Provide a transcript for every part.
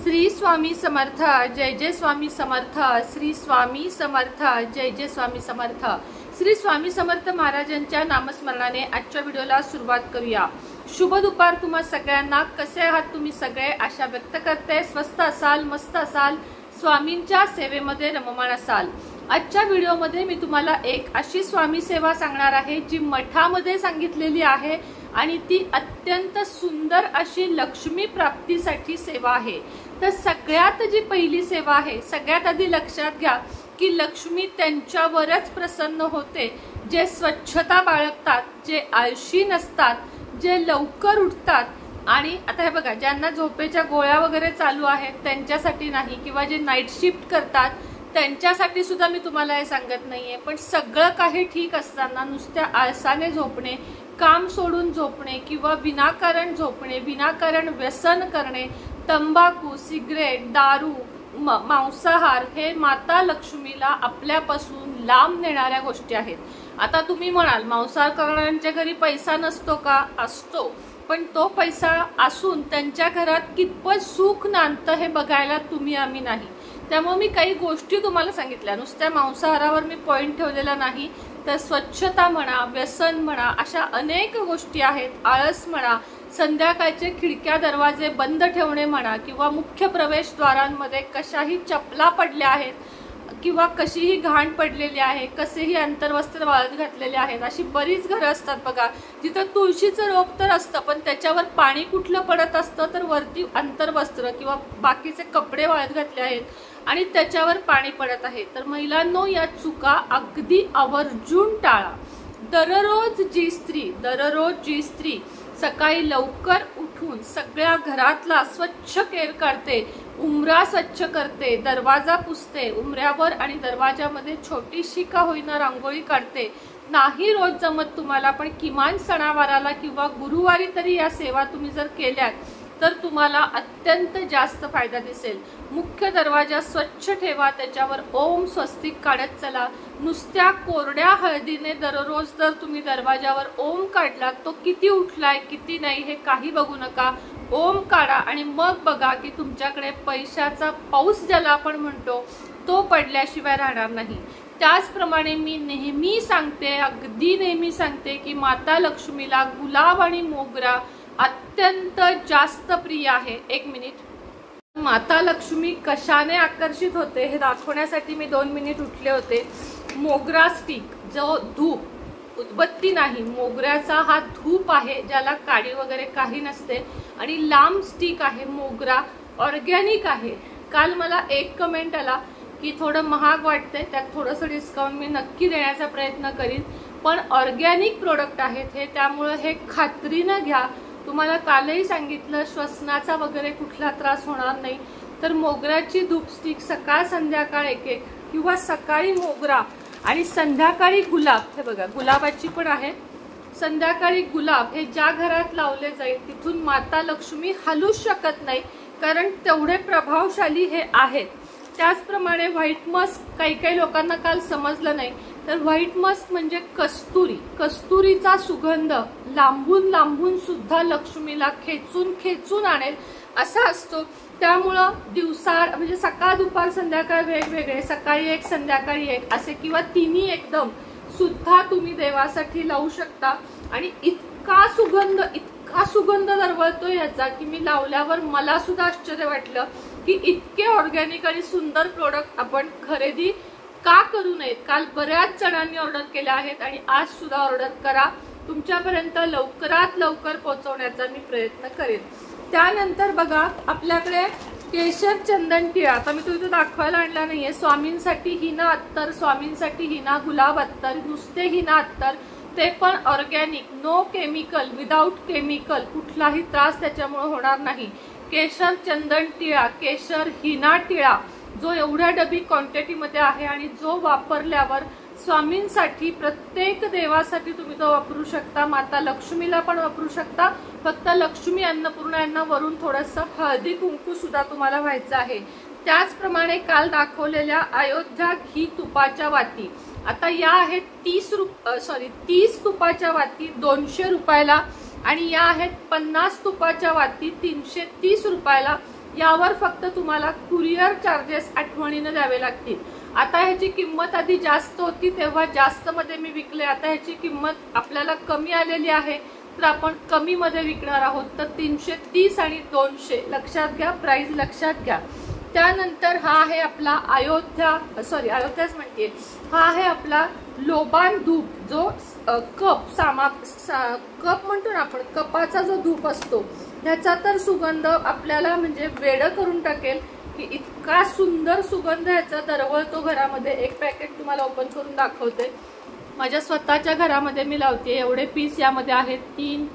श्री स्वामी समर्थ, जय जय स्वामी समर्थ, श्री स्वामी समर्थ, जय जय स्वामी समर्थ। श्री स्वामी समर्थ महाराजांच्या नामस्मरणाने आजच्या व्हिडिओला सुरुवात करूया। शुभ दुपार तुम्हा सगळ्यांना। कसे आहात तुम्ही सगळे? आशा व्यक्त करते स्वस्थ असाल, मस्त असाल, स्वामींच्या सेवेमध्ये रममाण असाल। आजच्या व्हिडिओमध्ये मी तुम्हाला एक अशी स्वामी सेवा सांगणार आहे जी मठामध्ये सांगितलेली आहे आणि ती अत्यंत सुंदर अशी लक्ष्मी प्राप्तीसाठी सेवा आहे। तर सगळ्यात जी पहिली सेवा आहे, सगळ्यात आधी लक्षात घ्या की लक्ष्मी त्यांच्यावरच प्रसन्न होते जे स्वच्छता बाळगतात, जे आळशी नसतात, जे लवकर उठतात। आणि आता हे बघा, ज्यांना झोपेच्या गोळ्या वगैरे चालू आहेत त्यांच्यासाठी नाही, किंवा जे नाईट शिफ्ट करतात त्यांच्यासाठी सुद्धा मी तुम्हाला हे सांगत नाहीये। पण सगळं काही ठीक असताना नुसत्या आळसाने झोपणे, काम सोडून झोपणे किंवा विनाकारण झोपणे, विनाकारण व्यसन करणे, तंबाखू, सिगरेट, दारू, मांसाहार हे माता लक्ष्मीला आपल्यापासून लांब नेणाऱ्या गोष्टी आहेत। आता तुम्ही म्हणाल मांसाहार करणाऱ्यांच्या घरी पैसा नसतो का? असतो, पण तो पैसा असून त्यांच्या घरात कितपत सुख नांदतं हे बघायला तुम्ही आम्ही नाही। त्यामुळे मी काही गोष्टी तुम्हाला सांगितल्या, नुसत्या मांसाहारावर मी पॉइंट ठेवलेला नाही। तर स्वच्छता म्हणा, व्यसन म्हणा, अशा अनेक गोष्टी आहेत। आळस म्हणा, संध्याकाळचे खिडक्या दरवाजे बंद ठेवणे म्हणा, किंवा मुख्य प्रवेशद्वारांमध्ये कशाही चपला पडल्या आहेत किंवा कशीही घाण पडलेली आहे, कसेही अंतर्वस्त्र वाळत घातलेले आहेत। अशी बरीच घरं असतात बघा, जिथं तुळशीचं रोप तर असतं पण त्याच्यावर पाणी कुठलं पडत असतं, तर वरती अंतर्वस्त्र किंवा बाकीचे कपडे वाळत घातले आहेत आणि त्याच्यावर पाणी पडत आहे। तर महिलांनो, या चुका अगदी आवर्जून टाळा। दररोज जी स्त्री सकाळी लवकर उठून सगळ्या घरातला स्वच्छ केर काढते, उंबरा स्वच्छ करते, दरवाजा पुसते, उंबऱ्यावर आणि दरवाजामध्ये छोटीशी का होईना रांगोळी काढते, नाही रोज जमत तुम्हाला पण किमान सणावाराला किंवा गुरुवारी तरी या सेवा तुम्ही जर केल्यात तर तुम्हाला अत्यंत जास्त फायदा दिसेल। मुख्य दरवाजा स्वच्छ ठेवा, त्याच्यावर ओम स्वस्तिक काढत चला। नुसत्या कोरड्या हळदीने दररोज जर तुम्ही दरवाजावर ओम काढला, तो किती उठलाय किती नाही हे काही बघू नका, ओम काढा आणि मग बघा की तुमच्याकडे पैशाचा पाऊस ज्याला आपण म्हणतो तो पडल्याशिवाय राहणार नाही। त्याचप्रमाणे मी नेहमी सांगते, अगदी नेहमी सांगते की माता लक्ष्मीला गुलाब आणि मोगरा अत्यंत जास्त प्रिय आहे। एक मिनिट, माता लक्ष्मी कशाने आकर्षित होते हे दाखवण्यासाठी मी 2 मिनिट उठले होते। मोगरा स्टिक, जो धूप, उदबत्ती नाही, मोगऱ्याचा हा धूप आहे ज्याला काडी वगैरे काही नसते आणि लांब स्टिक आहे। मोगरा ऑर्गॅनिक आहे। काल मला एक कमेंट आला की थोडं महाग वाटतंय, त्यात थोडंसं डिस्काउंट मी नक्की देण्याचा प्रयत्न करीन, पण ऑर्गॅनिक प्रोडक्ट आहेत हे, त्यामुळे हे खात्रीनं घ्या। तुम्हाला कालही सांगितलं श्वसनाचा वगैरे कुठला त्रास होणार नाही। तर मोगऱ्याची धूप स्टिक सकाळ संध्याकाळ एक किंवा सकाळी मोगरा आणि संध्याकाळी गुलाब, हे बघा गुलाबाची पण आहे, संध्याकाळी गुलाब हे ज्या घरात लावले जाईल तिथून माता लक्ष्मी हलूच शकत नाही, कारण तेवढे प्रभावशाली हे आहेत। त्याचप्रमाणे व्हाईट मस्क, काही लोकांना काल समजलं नाही, तर व्हाईट मस्क म्हणजे कस्तुरी, कस्तुरीचा सुगंध लांबून सुद्धा लक्ष्मीला खेचून आणेल असा असतो। त्यामुळं दिवसा म्हणजे सकाळ दुपार संध्याकाळ वेगवेगळे, सकाळी एक संध्याकाळी एक असे किंवा तिन्ही एकदम सुद्धा तुम्ही देवासाठी लावू शकता। आणि इतका सुगंध दरवळतो याचा की मी लावल्यावर मला सुद्धा आश्चर्य वाटलं की इतके ऑर्गॅनिक आणि सुंदर प्रोडक्ट आपण खरेदी का करू नयेत। काल बऱ्याच जणांनी ऑर्डर केल्या आहेत आणि आज सुद्धा ऑर्डर करा, तुमच्यापर्यंत लवकरात लवकर पोहोचवण्याचा मी प्रयत्न करेन। त्यानंतर बघा आपल्याकडे केशर चंदन टिळा, आता मी तो इथे दाखवायला आणला नाहीये। स्वामींसाठी हिना अत्तर, स्वामींसाठी हिना गुलाब अत्तर, नुसते हिना अत्तर, ते पण organic, no chemical, without chemical, कुठलाही त्रास त्याच्यामुळे होणार नाही। केशर चंदन टिळा, केशर हिना टिळा, जो एवढ्या डबी क्वांटिटीमध्ये आहे आणि जो वापरल्यावर स्वामींसाठी प्रत्येक देवासाठी तुम्ही तो वापरू शकता, माता लक्ष्मीला पण वापरू शकता। फक्त लक्ष्मी अन्नपूर्णा यांना वरून थोडंसं हळदी कुंकू सुद्धा तुम्हाला व्हायचं आहे। त्याचप्रमाणे काल दाखवलेल्या अयोध्या घी तुपाच्या वाती, आता या आहेत 30 तुपाच्या वाती 200 रुपयाला आणि या आहेत 50 तुपाच्या वाती 330 रुपयाला। यावर फक्त तुम्हाला कुरिअर चार्जेस आठवणीने द्यावे लागतील। आता ह्याची किंमत आधी जास्त होती तेव्हा जास्त मध्ये मी विकले, आता ह्याची किंमत आपल्याला कमी आलेली आहे तर आपण कमी मध्ये विकणार आहोत। तर 330 आणि 200 लक्षात घ्या, प्राइस लक्षात घ्या। त्यानंतर हा आहे आपला अयोध्याच म्हणते, हा आहे आपला लोबान धूप, जो कप म्हणतो ना आपण, कपाचा जो धूप असतो त्याचा तर सुगंध आपल्याला म्हणजे वेड करून टाकेल की इतका सुंदर सुगंध ह्याचा दरवळतो घरामध्ये। एक पॅकेट तुम्हाला ओपन करून दाखवते, माझ्या स्वतःच्या घरामध्ये मी लावते। एवढे पीस यामध्ये आहेत, 3,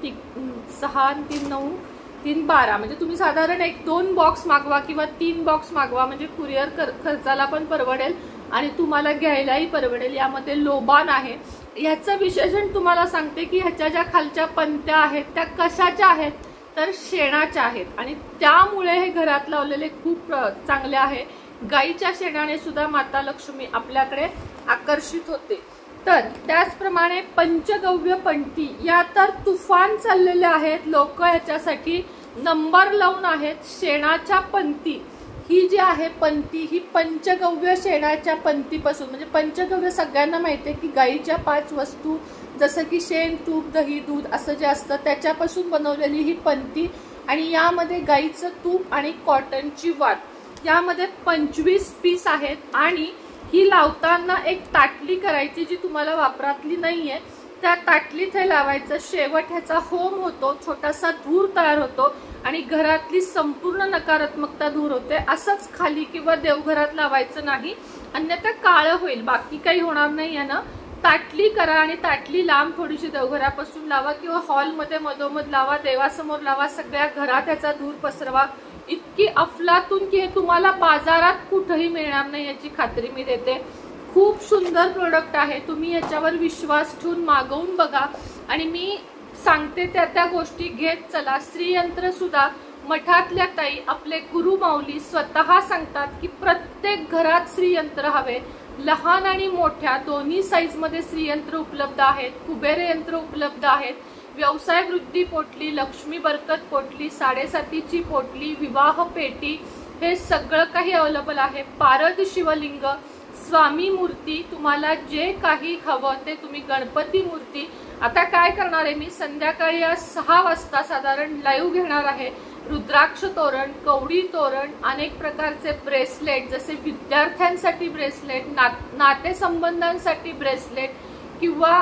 6, 3, 9, 3, 12, म्हणजे तुम्ही साधारण 1-2 बॉक्स मागवा किंवा 3 बॉक्स मागवा, म्हणजे कुरिअर खर्चाला पण परवडेल आणि तुम्हाला घ्यायलाही परवडेल। यामध्ये लोबान आहे। ह्याचं विशेषण तुम्हाला सांगते की ह्याच्या ज्या खालच्या पंत्या आहेत त्या कशाच्या आहेत तर शेणाच्या आहेत आणि त्यामुळे हे घरात लावलेले खूप चांगले आहे। गाईच्या शेणाने सुद्धा माता लक्ष्मी आपल्याकडे आकर्षित होते। तर त्याचप्रमाणे पंचगव्य पंटी या तर तुफान चाललेल्या आहेत, लोक ह्याच्यासाठी नंबर लावून आहेत। शेणाच्या पंती ही जी आहे पंती, ही पंचगव्य शेणाच्या पंतीपासून, म्हणजे पंचगव्य सगळ्यांना माहिती आहे की गाईच्या 5 वस्तू जसं की शेण, तूप, दही, दूध असं जे असतं त्याच्यापासून बनवलेली ही पंती आणि यामध्ये गाईचं तूप आणि कॉटनची वात, यामध्ये 25 पीस आहेत। आणि ही लावताना एक ताटली करायची जी तुम्हाला वापरातली नाहीये, त्या ताटलीत हे लावायचं। शेवट ह्याचा होम होतो, छोटासा धूर तयार होतो आणि घरातली संपूर्ण नकारात्मकता दूर होते। असंच खाली किंवा देवघरात लावायचं नाही, अन्यथा काळं होईल, बाकी काही होणार नाही आहे ना। ताटली करा आणि ताटली लांब थोडीशी देवघरापासून लावा किंवा हॉलमध्ये मधोमध लावा, देवासमोर लावा, सगळ्या घरात ह्याचा धूर पसरवा। इतकी अफलातून की हे तुम्हाला बाजारात कुठेही मिळणार नाही याची खात्री मी देते। खूप सुंदर प्रोडक्ट आहे, तुम्ही याच्यावर विश्वास ठेवून मागवून बघा आणि मी सांगते त्या गोष्टी घेत चला। श्रीयंत्र सुद्धा मठातल्या ताई, आपले गुरु माऊली स्वतः सांगतात की प्रत्येक घरात श्रीयंत्र हवे। लहान आणि मोठ्या दोन्ही साईज मध्ये श्रीयंत्र उपलब्ध आहेत, कुबेर यंत्र उपलब्ध आहेत, व्यवसाय वृद्धी पोटली, लक्ष्मी बरकत पोटली, 7.5ची पोटली, विवाह पेटी, हे सगळं काही अवेलेबल आहे। पारद शिवलिंग, स्वामी मूर्ती, तुम्हाला जे काही हवं ते तुम्ही, गणपती मूर्ती। आता काय करणार आहे मी, संध्याकाळी 6 वाजता साधारण लाईव्ह घेणार आहे। रुद्राक्ष तोरण, कवडी तोरण, अनेक प्रकारचे ब्रेसलेट, जसे विद्यार्थ्यांसाठी ब्रेसलेट, नातेसंबंधांसाठी ब्रेसलेट किंवा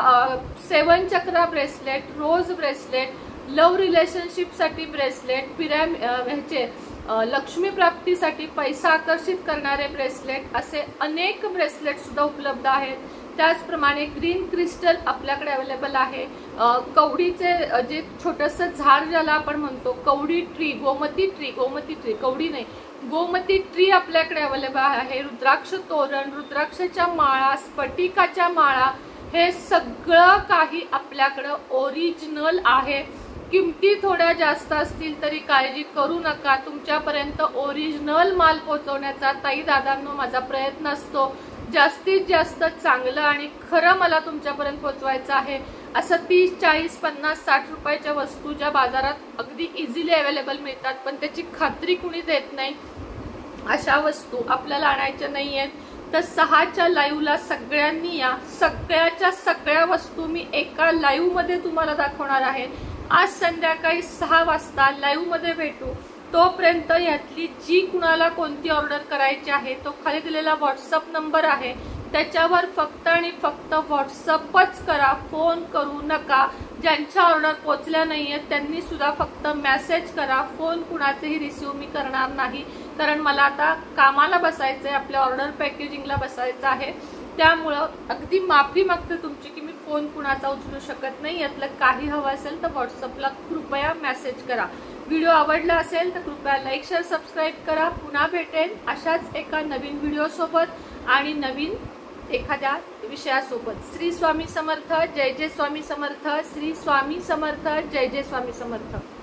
7 chakra bracelet, rose bracelet, love relationship साठी ब्रेसलेट, ह्याचे लक्ष्मी प्राप्तीसाठी पैसा आकर्षित करणारे ब्रेसलेट, असे अनेक ब्रेसलेट सुद्धा उपलब्ध आहेत। त्याचप्रमाणे ग्रीन क्रिस्टल आपल्याकडे अवेलेबल आहे। कवडीचे जे छोटंसं झाड ज्याला आपण म्हणतो कवडी ट्री, गोमती ट्री, कवडी नाही, गोमती ट्री आपल्याकडे अवेलेबल आहे। रुद्राक्ष तोरण, रुद्राक्षाच्या माळा, स्फटिकाच्या माळा, हे सगळं काही आपल्याकडे ओरिजिनल आहे। किमती थोड्या जास्त असतील तरी काळजी करू नका, तुमच्यापर्यंत ओरिजिनल माल पोहोचवण्याचा ताई दादांनो माझा प्रयत्न असतो। जास्तीत जास्त चांगलं आणि खरं मला तुमच्यापर्यंत पोहोचवायचं आहे। असं 30, 40, 50, 60 रुपयाच्या वस्तू ज्या बाजारात अगदी इझिली अवेलेबल मिळतात पण त्याची खात्री कुणी देत नाही, अशा वस्तू आपल्याला आणायच्या नाहीयेत। तर 6च्या लाईव्हला सगळ्यांनी या, सगळ्याच्या सगळ्या वस्तू मी एका लाईव्ह मध्ये तुम्हाला दाखवणार आहे। आज संध्याकाळी 6 वाजता लाईव्ह मध्ये भेटू। तोपर्यंत यातली जी कुणाला कोणती ऑर्डर करायची आहे तो खाली दिलेला व्हॉट्सअप नंबर आहे, त्याच्यावर फक्त आणि फक्त व्हॉट्सअपच करा, फोन करू नका। ज्यांच्या ऑर्डर पोचल्या नाहीयेत त्यांनी सुद्धा फक्त मेसेज करा, फोन कुणाचेही रिसीव मी करणार नाही, कारण मला आता कामाला बसायचंय, आपल्या ऑर्डर पॅकेजिंगला बसायचं आहे। त्यामुळं अगदी माफी मागते तुमची की मी फोन कुणाचा उचलू शकत नाही। यातलं काही हवं असेल तर व्हॉट्सअपला कृपया मेसेज करा। व्हिडिओ आवडला असेल तर कृपया लाईक, शेअर, सबस्क्राईब करा। पुन्हा भेटेन अशाच एका नवीन व्हिडिओ सोबत आणि नवीन एखाद्या विषयासोबत। श्री स्वामी समर्थ, जय जय स्वामी समर्थ, श्री स्वामी समर्थ, जय जय स्वामी समर्थ।